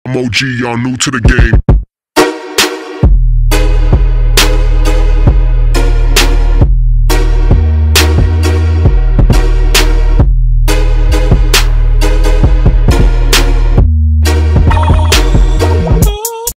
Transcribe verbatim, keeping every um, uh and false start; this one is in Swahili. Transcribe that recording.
I'm O G, y'all new to the game.